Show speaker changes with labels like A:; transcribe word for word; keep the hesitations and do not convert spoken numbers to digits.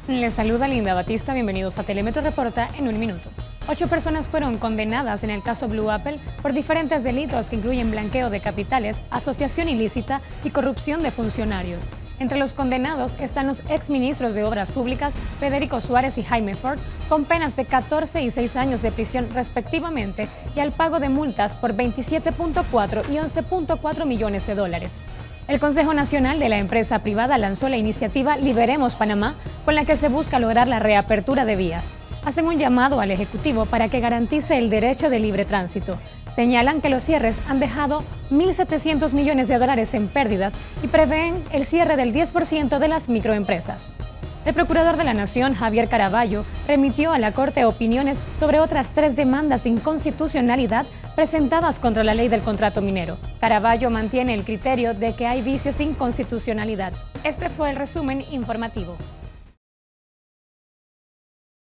A: Les saluda Linda Batista, bienvenidos a Telemetro Reporta en un minuto. Ocho personas fueron condenadas en el caso Blue Apple por diferentes delitos que incluyen blanqueo de capitales, asociación ilícita y corrupción de funcionarios. Entre los condenados están los exministros de Obras Públicas, Federico Suárez y Jaime Ford, con penas de catorce y seis años de prisión respectivamente y al pago de multas por veintisiete punto cuatro y once punto cuatro millones de dólares. El Consejo Nacional de la Empresa Privada lanzó la iniciativa Liberemos Panamá, con la que se busca lograr la reapertura de vías. Hacen un llamado al Ejecutivo para que garantice el derecho de libre tránsito. Señalan que los cierres han dejado mil setecientos millones de dólares en pérdidas y prevén el cierre del diez por ciento de las microempresas. El Procurador de la Nación, Javier Caraballo, remitió a la Corte opiniones sobre otras tres demandas de inconstitucionalidad presentadas contra la ley del contrato minero. Caraballo mantiene el criterio de que hay vicios de inconstitucionalidad. Este fue el resumen informativo.